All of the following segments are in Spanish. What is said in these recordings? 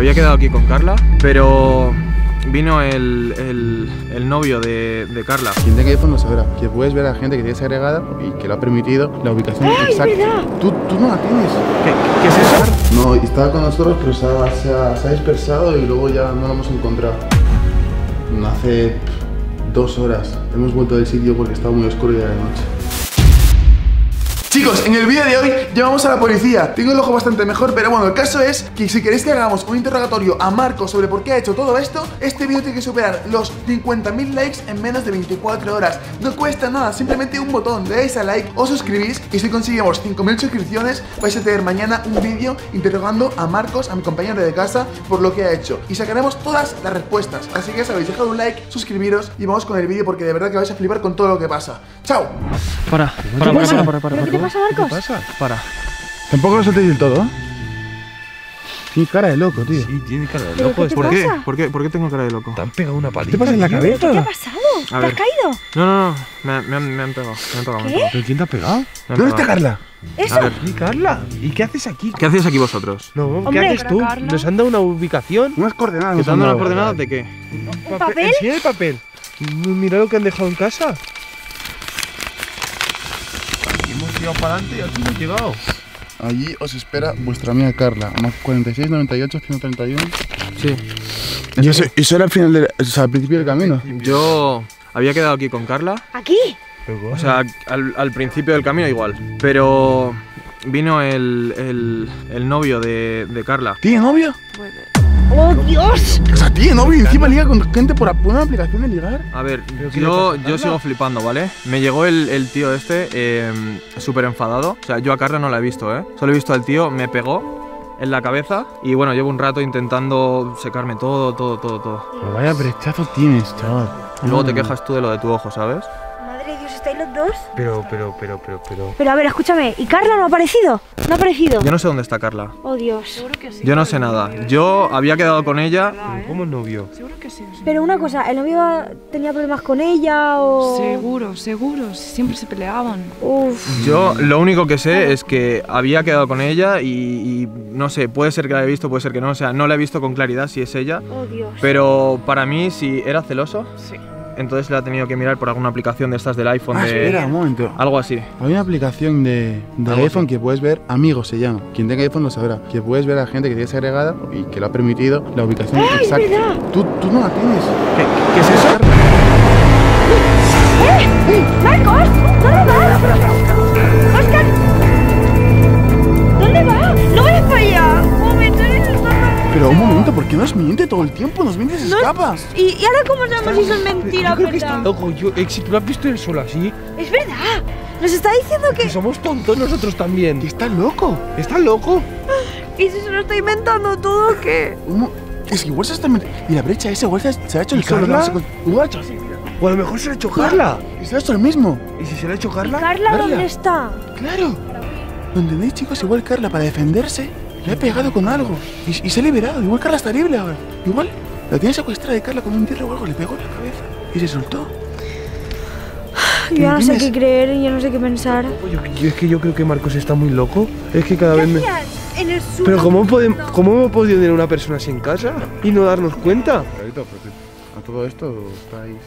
había quedado aquí con Carla, pero vino el novio de Carla. Quien tenga iPhone lo sabrá, que puedes ver a la gente que tienes agregada y que lo ha permitido la ubicación exacta. Tú no la tienes. ¿Qué es eso? No, estaba con nosotros, pero se ha dispersado y luego ya no lo hemos encontrado. Hace 2 horas hemos vuelto del sitio porque estaba muy oscuro y era de noche. Chicos, en el vídeo de hoy llamamos a la policía. Tengo el ojo bastante mejor, pero bueno, el caso es que si queréis que hagamos un interrogatorio a Marcos sobre por qué ha hecho todo esto, este vídeo tiene que superar los 50.000 likes en menos de 24 horas. No cuesta nada, simplemente un botón, le dais a like o suscribís, y si conseguimos 5.000 suscripciones vais a tener mañana un vídeo interrogando a Marcos, a mi compañero de casa, por lo que ha hecho, y sacaremos todas las respuestas. Así que ya sabéis, dejad un like, suscribiros y vamos con el vídeo porque de verdad que vais a flipar con todo lo que pasa. ¡Chao! Para. ¿Qué pasa, Marcos? ¿Qué pasa? Para. Tampoco lo soltéis del todo, ¿eh? Tiene cara de loco, tío. Sí, tiene cara de ¿Pero loco. qué te ¿Por qué? pasa? ¿Por qué tengo cara de loco? Te han pegado una ¿Qué paliza. te pasa en la cabeza? ¿Qué ha pasado? ¿Te A has ver. caído? No, me han pegado. ¿Qué? ¿Pero quién te ha pegado? ¿Dónde está Carla? ¿Eso? A ver, ¿Y Carla? ¿Y qué haces aquí? ¿qué hacéis aquí vosotros? No, ¿qué Hombre, haces tú? Carla. Nos han dado una ubicación. Unas coordenadas. ¿Qué nos te han dando las dado. coordenadas de qué? ¿Un papel? Enseña el papel. Mira lo que han dejado en casa. Aquí hemos tirado para adelante y aquí hemos llegado. Allí os espera vuestra amiga Carla. Más 46, 98, 131. Sí. Y eso era al final del, o sea, al principio del camino. Yo había quedado aquí con Carla. ¿Aquí? O sea, al principio del camino igual. Pero vino el novio de Carla. ¿Tiene novio? ¡Oh, Dios! O sea, tiene novio y encima liga con gente por una aplicación de ligar. A ver, ¿Pero qué le yo pasa a Carla? sigo flipando, ¿vale? Me llegó el tío este súper enfadado. O sea, yo a Carla no la he visto, ¿eh? Solo he visto al tío, me pegó en la cabeza. Y bueno, llevo un rato intentando secarme todo. Pero vaya brechazo tienes, chaval. Y luego te quejas tú de lo de tu ojo, ¿sabes? Madre de Dios, ¿estáis los dos? Pero. Pero a ver, escúchame. ¿Y Carla no ha aparecido? ¿No ha aparecido? Yo no sé dónde está Carla. Oh, Dios. Yo no sé nada. Yo había quedado con ella. ¿Pero cómo novio? Pero una cosa, ¿el novio tenía problemas con ella o...? Seguro, siempre se peleaban. Uf. Yo lo único que sé es que había quedado con ella y no sé, puede ser que la haya visto, puede ser que no. O sea, no la he visto con claridad si es ella. Oh, Dios. Pero para mí, si era celoso, Sí. entonces la ha tenido que mirar por alguna aplicación de estas del iPhone. Espera un momento. Algo así. Hay una aplicación de iPhone que puedes ver, Amigos se llama. Quien tenga iPhone lo sabrá. Que puedes ver a la gente que tienes agregada y que lo ha permitido la ubicación exacta. verdad! Tú no la tienes. ¿Qué es eso? ¡Marcos! ¿Dónde vas? ¡Oscar! ¿Dónde vas? ¡No vayas para allá! Pero un momento, ¿por qué nos miente todo el tiempo? Nos miente y se escapa. ¿Y ahora cómo sabemos si son mentiras, Yo creo que está verdad? loco. Si tú lo has visto él solo así, Es verdad. Nos está diciendo que que... somos tontos nosotros también. Que está loco. ¿Está loco? ¿Y si se lo está inventando todo o qué? Es que igual se está metiendo. Y la brecha esa igual se ha hecho ¿Y el solo. Carla? No sé igual ha hecho así, mira. O a lo mejor se lo ha hecho Carla. Y se ha hecho el mismo. ¿Y si se lo ha hecho ¿Y Carla? Carla dónde está? Claro. ¿Lo entendéis, chicos? Igual Carla, para defenderse, le ha pegado con algo. Y se ha liberado. Igual Carla está libre ahora. Igual la tiene secuestrada de Carla con un hierro o algo. Le pegó en la cabeza y se soltó. Yo ya no sé entiendes? qué creer y ya no sé qué pensar. Es que yo creo que Marcos está muy loco. Es que cada vez me... En el sur. Pero ¿cómo hemos podido tener una persona así en casa y no darnos cuenta? A todo esto estáis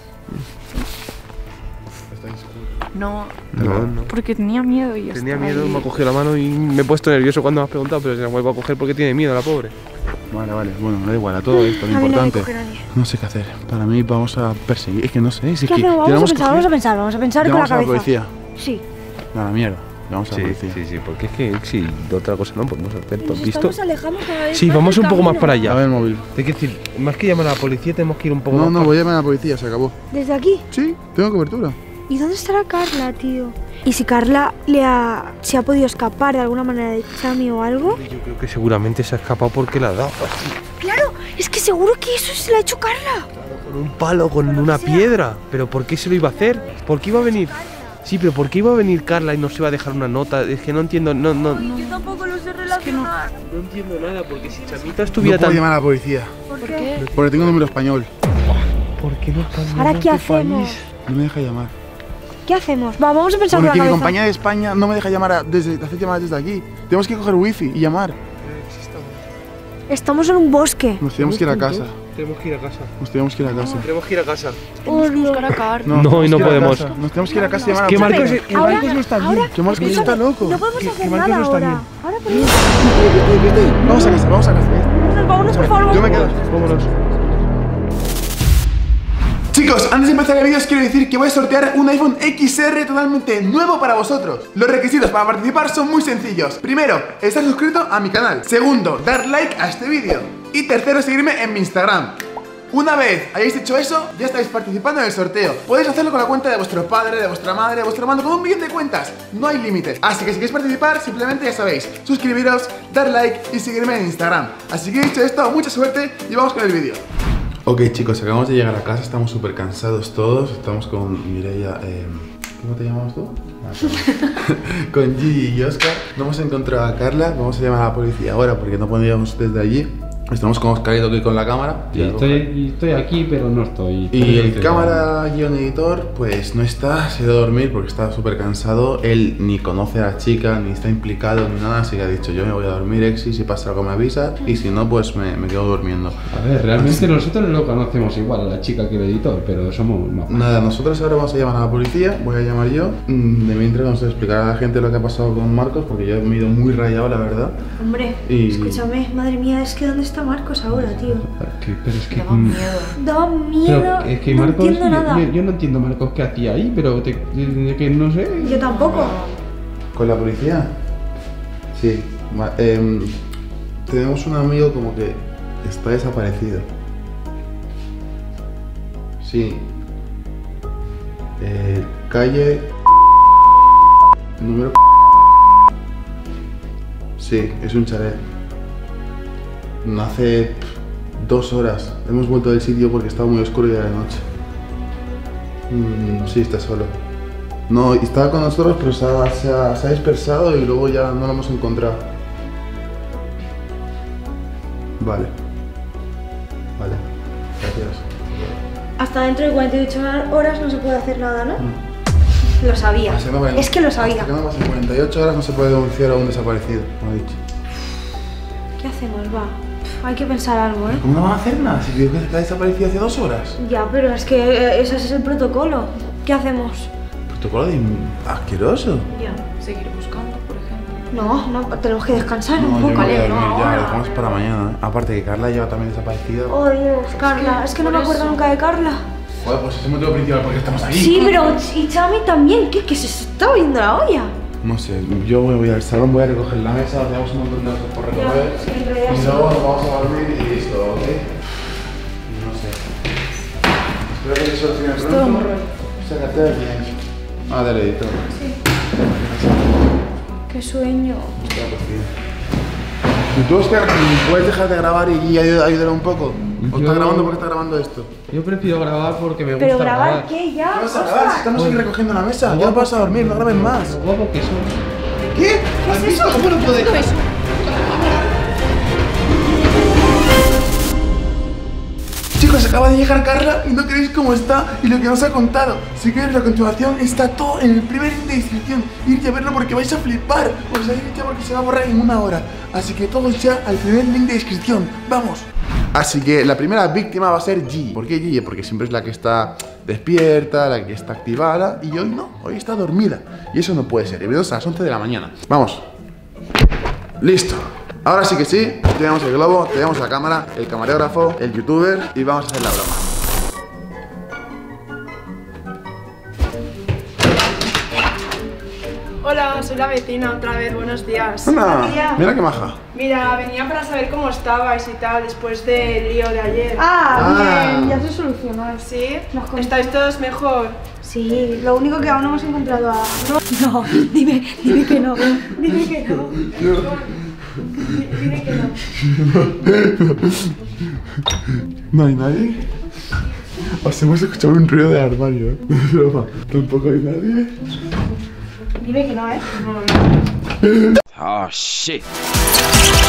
seguros. No, No. porque tenía miedo y ya Tenía estaba miedo, ahí. me ha cogido la mano y me he puesto nervioso cuando me has preguntado, pero se la vuelvo a coger porque tiene miedo la pobre. Vale. Bueno, da igual. A todo esto, lo A mí no me importante. coge nadie. No sé qué hacer. Para mí vamos a perseguir. Es que no sé. Es ¿Qué que hacemos? Vamos a pensar con la Llamamos a la cabeza. policía. Sí. A la mierda. Vamos a la policía. sí, porque es que si de otra cosa no podemos hacer, ¿tú has visto? Nos alejando cada vez Sí, más vamos del un poco más camino. para A allá. ver el móvil. Hay que decir, más que llamar a la policía tenemos que ir un poco No, más no, para... voy a llamar a la policía. Se acabó. ¿Desde aquí? Sí, tengo cobertura. ¿Y dónde estará Carla, tío? ¿Y si Carla se ha podido escapar de alguna manera de Chami o algo? Yo creo que seguramente se ha escapado porque la ha dado así, Claro, es que seguro que eso se lo ha hecho Carla. con un palo, con una piedra. ¿Pero por qué se lo iba a hacer? ¿Por qué iba a venir? Sí, pero ¿por qué iba a venir Carla y nos iba a dejar una nota? Es que no entiendo, no Yo tampoco lo sé relacionar. no entiendo nada, porque si Chamita No estuviera puedo tan... llamar a la policía. ¿Por qué? Porque tengo número español. ¿Por qué no están ¿Ahora en qué tu hacemos? país? No me deja llamar. ¿Qué hacemos? Vamos a pensar Porque con mi la cabeza. compañía de España no me deja llamar hacer llamadas desde aquí. Tenemos que coger wifi y llamar. Estamos en un bosque. Nos tenemos que ir a casa. Tenemos que ir a casa. Nos tenemos que ir a casa. Tenemos que ir a casa. Tenemos que buscar a Carla. No, y no podemos. Nos tenemos que ir a casa y llamar a Que la Marcos, policía. que Marcos no está bien. Que Marcos está loco. No podemos Que hacer Marcos nada no está ahora. bien. Ahora podemos... Vamos a casa, vamos a casa. Vámonos, por favor. Yo me quedo. Vámonos. Chicos, antes de empezar el vídeo os quiero decir que voy a sortear un iPhone XR totalmente nuevo para vosotros. Los requisitos para participar son muy sencillos. Primero, estar suscrito a mi canal. Segundo, dar like a este vídeo. Y tercero, seguirme en mi Instagram. Una vez hayáis hecho eso, ya estáis participando en el sorteo. Podéis hacerlo con la cuenta de vuestro padre, de vuestra madre, de vuestro hermano, con un millón de cuentas. No hay límites. Así que si queréis participar, simplemente ya sabéis, suscribiros, dar like y seguirme en Instagram. Así que dicho esto, mucha suerte y vamos con el vídeo. Ok chicos, acabamos de llegar a casa, estamos súper cansados todos. Estamos con Mireia, ¿cómo te llamamos tú? Con Gigi y Oscar. No hemos encontrado a Carla, vamos a llamar a la policía ahora porque no podíamos desde allí. Estamos con Oscarito aquí con la cámara. Sí, estoy aquí, pero no estoy. Y el cámara guión editor, pues no está, se ha ido a dormir porque está súper cansado. Él ni conoce a la chica, ni está implicado, ni nada, así que ha dicho: yo me voy a dormir, Exi, si pasa algo me avisa, y si no, pues me quedo durmiendo. A ver, realmente nosotros no conocemos igual a la chica que el editor, pero somos más. Nada, nosotros ahora vamos a llamar a la policía, voy a llamar yo. De mientras vamos a explicar a la gente lo que ha pasado con Marcos, porque yo me he ido muy rayado, la verdad. Hombre, Y- escúchame, madre mía, es que ¿dónde está Marcos ahora, tío? Pero es que. Daba miedo. Da miedo, Pero es que no Marcos. entiendo nada. Yo no entiendo, Marcos, qué hacía ahí, pero que no sé. Yo tampoco. ¿Con la policía? Sí. Tenemos un amigo como que está desaparecido. Sí. Calle... Número... Sí, es un chalet. Hace 2 horas. Hemos vuelto del sitio porque estaba muy oscuro y era de noche. Sí, está solo. No, estaba con nosotros, pero se ha dispersado y luego ya no lo hemos encontrado. Vale. Vale. Gracias. Hasta dentro de 48 horas no se puede hacer nada, ¿no? Lo sabía. Hasta que no pasen- Es que lo sabía. Hasta que no pasen 48 horas no se puede denunciar a un desaparecido, como he dicho. ¿Qué hacemos? Va. Hay que pensar algo, ¿eh? ¿Cómo no van a hacer nada? Si digo que se ha desaparecido hace 2 horas. Ya, pero es que ese es el protocolo. ¿Qué hacemos? Protocolo de asqueroso. Ya, seguir buscando, por ejemplo. No, tenemos que descansar un No, yo poco. me voy a dormir ya, ahora. lo dejamos para mañana, ¿eh? Aparte que Carla lleva también desaparecida. Oh, Dios, Carla. Es que no me por acuerdo eso. nunca de Carla. Joder, pues ese es el motivo principal porque estamos aquí. Sí, pero y Chami también. ¿Qué? Que se está oyendo la olla. No sé, yo voy al salón, voy a recoger la mesa, tenemos un montón de cosas por recoger. sí, en realidad Y sí. luego nos vamos a dormir y listo, ¿ok? No sé. Espero que se solucione pronto. todo un rollo. Sácate de bien. Ah, del editor. Qué sueño. Está cocido. ¿Y tú, Oscar, puedes dejar de grabar y ayudar un poco? ¿O estás grabando porque estás grabando esto? Yo prefiero grabar porque me gusta. Pero grabar qué ya. ¿Qué vas a grabar? Si estamos aquí recogiendo la mesa, ya no vas a dormir, no graben más. Lo guapo que son. ¿Qué? ¿Has visto cómo no puede? Chicos, acaba de llegar Carla y no queréis cómo está y lo que nos ha contado. Si queréis la continuación, está todo en el primer link de descripción. Ir a verlo porque vais a flipar. Os vais ya porque se va a borrar en 1 hora. Así que todos ya al primer link de descripción. ¡Vamos! Así que la primera víctima va a ser Gigi. ¿Por qué Gigi? Porque siempre es la que está despierta, la que está activada. Y hoy no, hoy está dormida. Y eso no puede ser. Y venimos a las 11 de la mañana. Vamos. Listo. Ahora sí que sí, tenemos el globo, tenemos la cámara, el camarógrafo, el youtuber y vamos a hacer la broma. Hola, soy la vecina otra vez, buenos días. Anda, mira qué maja. Mira, venía para saber cómo estabais y tal después del lío de ayer. Bien, ya se solucionó. ¿Sí? Nos con- ¿Estáis todos mejor? Sí, lo único que aún no hemos encontrado a... No, dime que no. Dime que no. Dime que no. ¿No hay nadie? Os hemos escuchado un ruido de armario, ¿eh? Broma. Tampoco hay nadie. Dime que no, ¿eh? Oh shit.